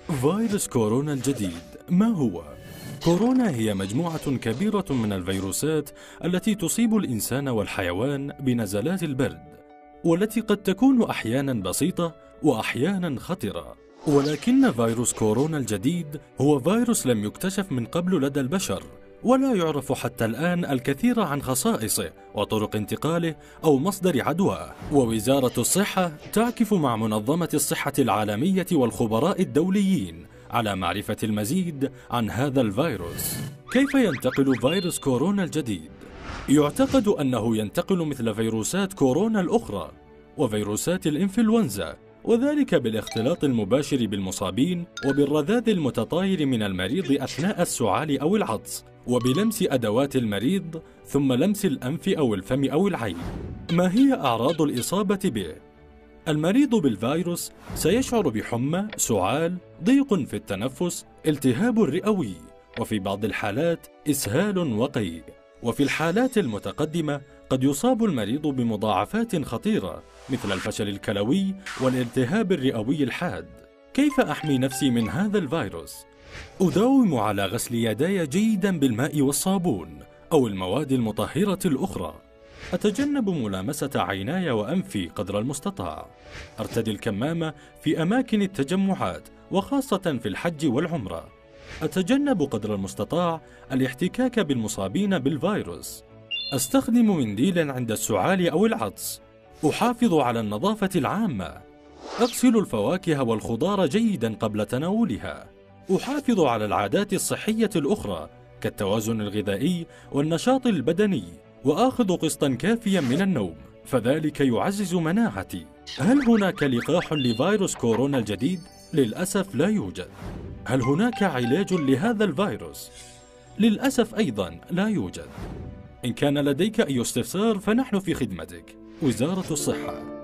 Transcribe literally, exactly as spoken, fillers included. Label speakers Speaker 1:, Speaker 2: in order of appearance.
Speaker 1: فيروس كورونا الجديد ما هو؟ كورونا هي مجموعة كبيرة من الفيروسات التي تصيب الإنسان والحيوان بنزلات البرد، والتي قد تكون أحيانا بسيطة وأحيانا خطرة. ولكن فيروس كورونا الجديد هو فيروس لم يكتشف من قبل لدى البشر، ولا يعرف حتى الآن الكثير عن خصائصه وطرق انتقاله أو مصدر عدواه. ووزارة الصحة تعكف مع منظمة الصحة العالمية والخبراء الدوليين على معرفة المزيد عن هذا الفيروس. كيف ينتقل فيروس كورونا الجديد؟ يعتقد أنه ينتقل مثل فيروسات كورونا الأخرى وفيروسات الإنفلونزا، وذلك بالاختلاط المباشر بالمصابين وبالرذاذ المتطاير من المريض أثناء السعال أو العطس، وبلمس أدوات المريض ثم لمس الأنف أو الفم أو العين. ما هي أعراض الإصابة به؟ المريض بالفيروس سيشعر بحمى، سعال، ضيق في التنفس، التهاب رئوي، وفي بعض الحالات إسهال وقيء. وفي الحالات المتقدمة قد يصاب المريض بمضاعفات خطيرة مثل الفشل الكلوي والالتهاب الرئوي الحاد. كيف أحمي نفسي من هذا الفيروس؟ أداوم على غسل يداي جيدا بالماء والصابون أو المواد المطهرة الأخرى. أتجنب ملامسة عيناي وأنفي قدر المستطاع. أرتدي الكمامة في أماكن التجمعات وخاصة في الحج والعمرة. أتجنب قدر المستطاع الاحتكاك بالمصابين بالفيروس. أستخدم منديلا عند السعال أو العطس. أحافظ على النظافة العامة. أغسل الفواكه والخضار جيدا قبل تناولها. أحافظ على العادات الصحية الأخرى كالتوازن الغذائي والنشاط البدني، وآخذ قسطا كافيا من النوم، فذلك يعزز مناعتي. هل هناك لقاح لفيروس كورونا الجديد؟ للأسف لا يوجد. هل هناك علاج لهذا الفيروس؟ للأسف أيضا لا يوجد. إن كان لديك أي استفسار فنحن في خدمتك. وزارة الصحة.